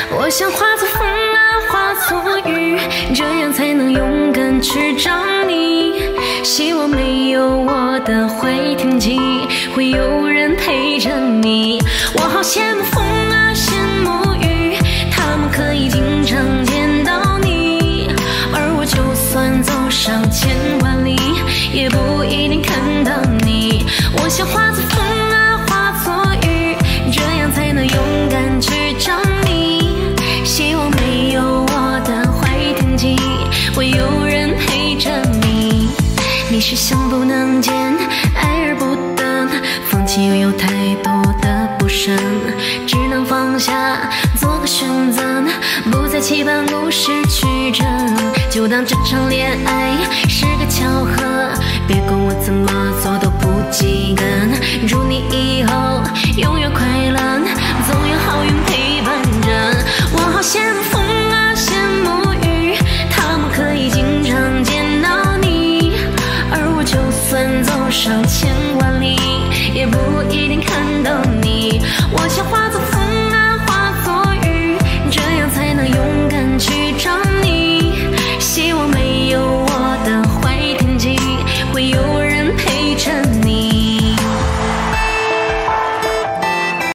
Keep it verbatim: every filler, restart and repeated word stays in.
我想化作风啊，化作雨，这样才能勇敢去找你。希望没有我的会停止，会有人陪着你。我好羡慕风啊，羡慕雨，他们可以经常见到你。而我就算走上千万里，也不一定看到你。我想化作风啊，化作雨，这样才能勇敢去找你。希望没有我的会停止，会有人陪着你。你是想不能见，爱而不得，放弃又有太多的不舍，只能放下，做个选择，不再期盼故事曲折，就当这场恋爱是个巧合，别管我怎么做都不及格，祝你以后永远快乐。